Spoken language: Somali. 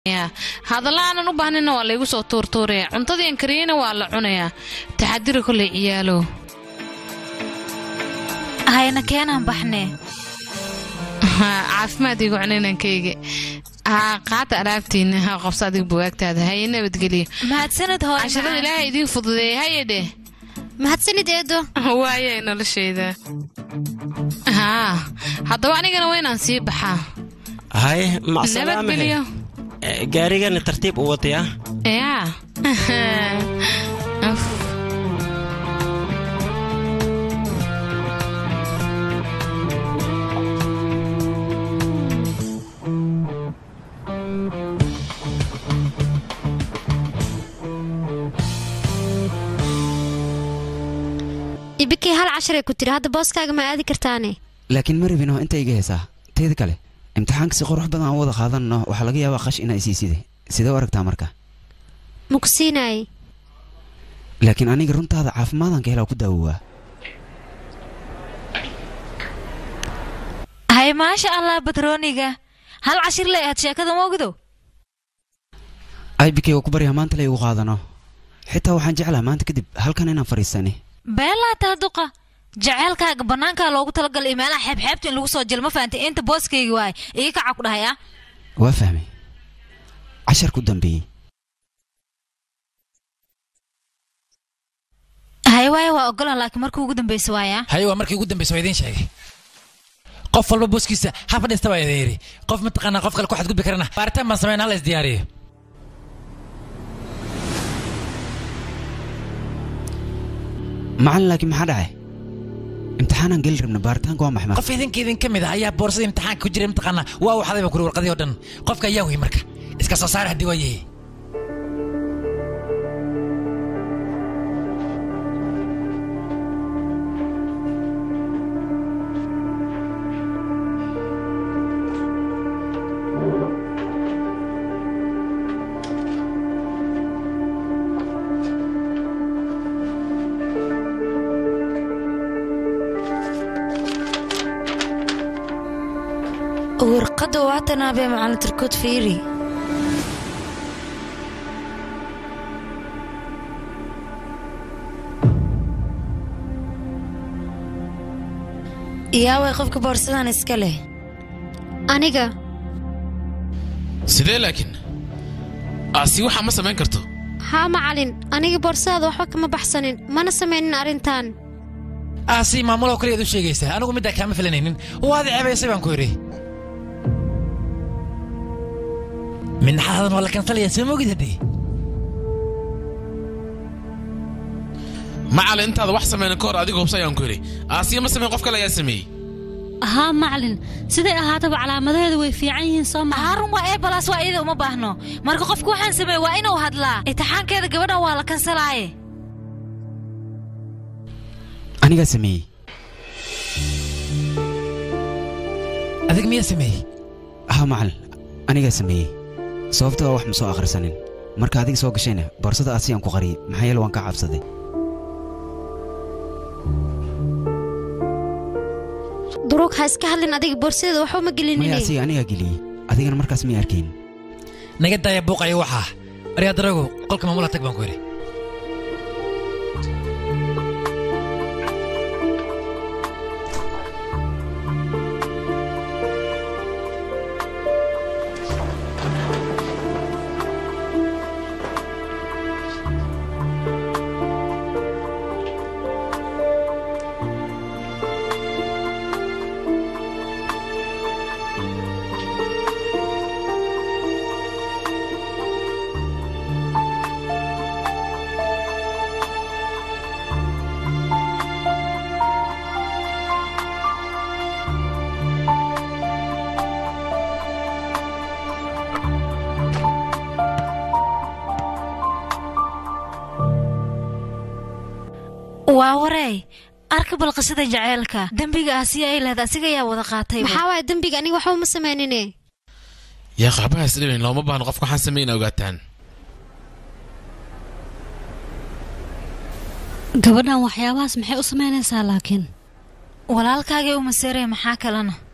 يا هذا لا أنا نبهنا ولا يوسف تورتوري عنتدي إنكرينا ولا عنيا تحدير كل عياله هاي أنا كأنا بحني عارف ما تيجوا عنينا كيجي قاعد أرابتين ها قفصادك بوقت هذا هاي إنه بتقولي ما هتسند هاي عشان لا يديك فضي هاي ده ما هتسند يده هو هاي إنه الشيء ده ها هذا وعني كنا وين نسيب حا هاي مع السلامة قاريقا ترتيب وطيا يا ibiki hal 10 ku tiri hadda booskaaga ma aadi kartaane laakiin ma rabino inta iga heesaa teeda kale imtixaanka si qurux badan aan wada qaadanno waxa laga yaabaa qash inay siiside sidee u aragtaa marka ma ku siinay laakiin aniga runtaada caafimaadaan ka helaa ku daawowaa hay maasha allah batrooniga hal 10 la aad sheekada ma ogdo ay bikay ku bariya maanta la igu qaadano xitaa waxaan jeclaa maanta kadib halkan inaan fariisane beela taaduqa jaceelkaaga banaanka loogu talagalay meelaha xeebxeebta in lagu soo jilmo faantay inta booskayga waay iga kaca ku dhahaya waa fahmay 10 ku dambeeyay hay waay waa ogolaan laakiin markii ugu dambeysay waaya hay waa markii ugu dambeysay idin sheegay qof walba booskiisa hafa dhista waa idin qof mataqaana qof kale ku xad gudbi karana baaritaan baan sameynaa la isdiyaariyo macallin laakiin maxaa dhacay imtixaanan gali rabna baaritaanka waa maxmed qof idin ka mid ah ayaa boorsada imtixaanka ku jiray mataqaana waa waxday baan ku warqadii oo dhan qofka ayaa wey marka iska soo saar hadii waayay ورقد واتنا بمعنى تركض فيري يا ويقفك بورسدان اسكله aniga sidee laakiin aasi waxa ma sameyn karto ha macallin aniga boorsada waxba kama baxsanin mana sameynin arintan aasi maamulo kale uu sheegaysaa anigu mid ka ma filanaynin waad ceebaysay baan ku yiri من حاضن ولا كان طلع سمو قددي معلن انت هذا واحد سمين كور اديق وبسيان كوري اسيا ما سمين قفك لا يسمي ها معلن سيده ahaataba calaamadaheedu way fiican yihiin Soomaa harun waa ee balas waa ido uma baahno marka qofku waxaan sameeyay waa inuu hadlaa imtixaankeeda gabadha waa la kansalaaye aniga sameeyay adiga miyaa sameeyay ha macallin aniga sameeyay sababtoo wax ma soo akhrisanin marka adiga soo gashayna boorsada asiyaan ku qariyay maxaa yeelay waan ka cabsaday durug ha iska hadlin adiga boorsada waxba ma gelinine ma yaasi aniga geliyay adigana markaas ma arkin naga daaya buuqay waxa ariya darago qolka maamula tag baan ku yiri واوري أركب القصيدة جعلك دنبيك آسيا إلا ذا سيجا يا وذا قاتي محاوى دنبيك أني وحوم مسمانيني يا أخي حبها سليمين لو ما بها نقفك حنسمين أوقاتان gabadhan waxyaabahaas maxay u sameynaysaa laakiin walaalkaaga uma seeray maxaa kalena